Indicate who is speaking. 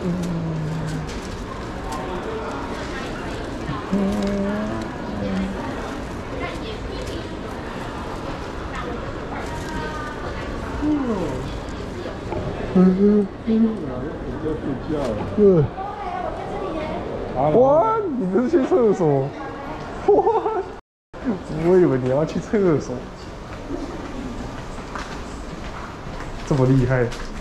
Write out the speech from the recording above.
Speaker 1: 哇，你这是去厕所？哇，我以为你要去厕所，这么厉害。